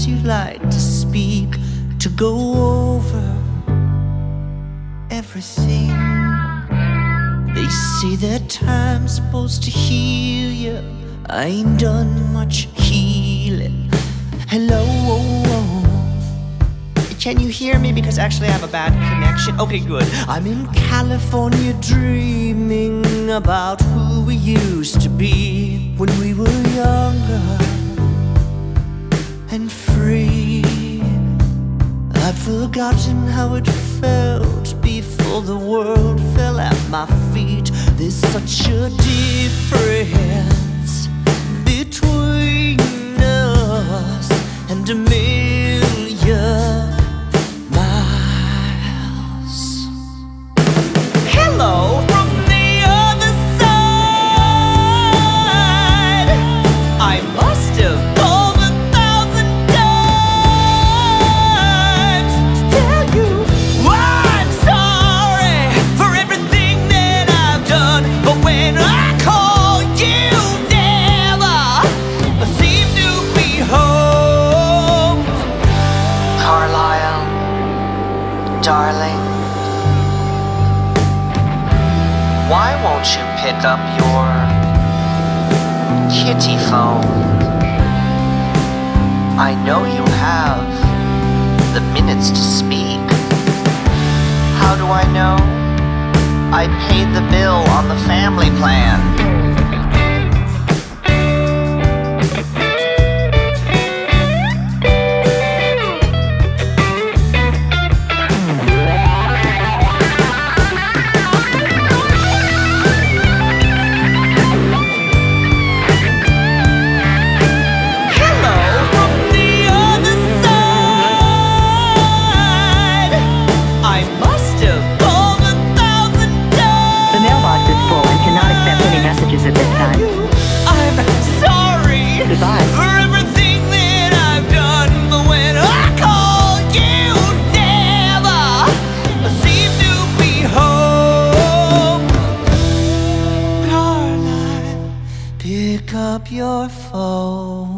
you like to speak, to go over everything. They say that time's supposed to heal you. I ain't done much healing. Hello, can you hear me? Because actually I have a bad connection. Okay, good. I'm in California dreaming about who we used to be when we were younger and free. I've forgotten how it felt before the world fell at my feet. There's such a difference between us and a million miles. Hello from the other side. I must have called 1,000 times to tell you I'm sorry for everything that I've done. But when I call, you never seem to be home. Carlyle, darling, why won't you pick up your kitty phone? I know you have the minutes to speak. How do I know? I paid the bill on the family plan. At this time. I'm sorry Goodbye. for everything that I've done, but when I call, you never seem to be home. Carlyle, pick up your phone.